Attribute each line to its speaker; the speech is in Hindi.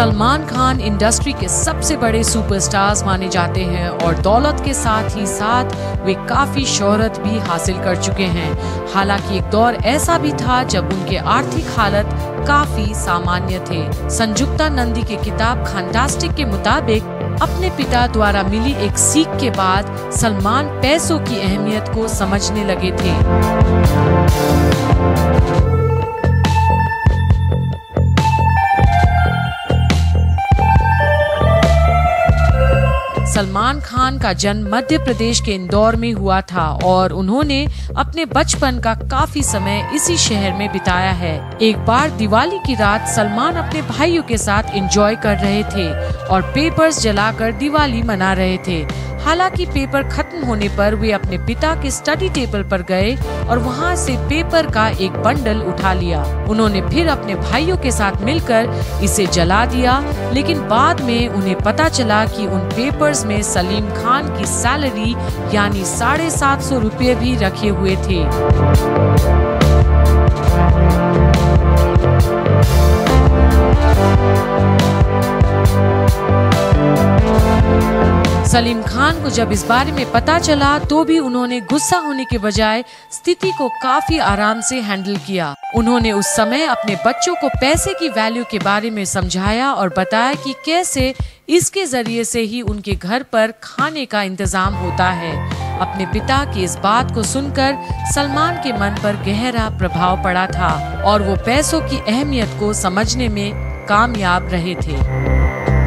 Speaker 1: सलमान खान इंडस्ट्री के सबसे बड़े सुपरस्टार्स माने जाते हैं और दौलत के साथ ही साथ वे काफी शोहरत भी हासिल कर चुके हैं। हालांकि एक दौर ऐसा भी था जब उनके आर्थिक हालत काफी सामान्य थे। संजुक्ता नंदी की किताब फैंटास्टिक के मुताबिक अपने पिता द्वारा मिली एक सीख के बाद सलमान पैसों की अहमियत को समझने लगे थे। सलमान खान का जन्म मध्य प्रदेश के इंदौर में हुआ था और उन्होंने अपने बचपन का काफी समय इसी शहर में बिताया है। एक बार दिवाली की रात सलमान अपने भाइयों के साथ एंजॉय कर रहे थे और पेपर्स जलाकर दिवाली मना रहे थे। हालांकि पेपर खत्म होने पर वे अपने पिता के स्टडी टेबल पर गए और वहां से पेपर का एक बंडल उठा लिया। उन्होंने फिर अपने भाइयों के साथ मिलकर इसे जला दिया, लेकिन बाद में उन्हें पता चला कि उन पेपर्स में सलीम खान की सैलरी यानी 750 रुपये भी रखे हुए थे। सलीम खान को जब इस बारे में पता चला तो भी उन्होंने गुस्सा होने के बजाय स्थिति को काफी आराम से हैंडल किया। उन्होंने उस समय अपने बच्चों को पैसे की वैल्यू के बारे में समझाया और बताया कि कैसे इसके जरिए से ही उनके घर पर खाने का इंतजाम होता है। अपने पिता की इस बात को सुनकर सलमान के मन पर गहरा प्रभाव पड़ा था और वो पैसों की अहमियत को समझने में कामयाब रहे थे।